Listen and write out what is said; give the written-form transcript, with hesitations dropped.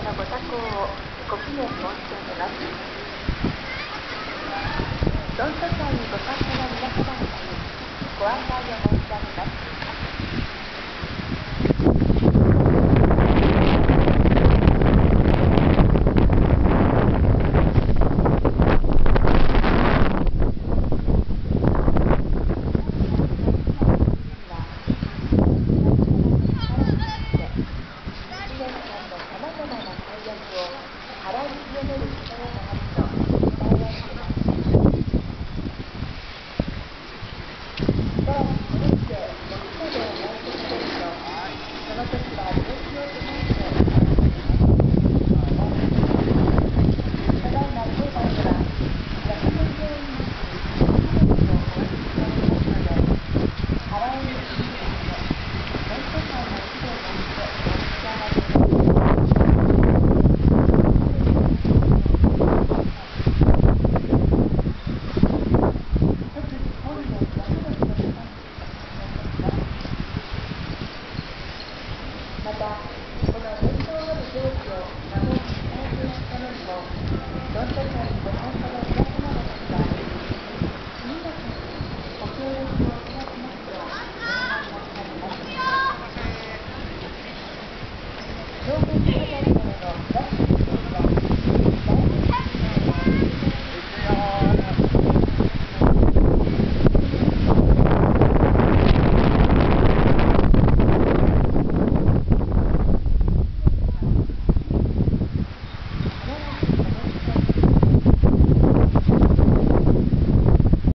のご多幸をご祈念申し上げます。ドント祭にご参加の皆様方にご案内を申し上げます。また、この伝統ある行事を守り再生するためにも、どんと祭にご参加の皆様方には、速やかにご協力を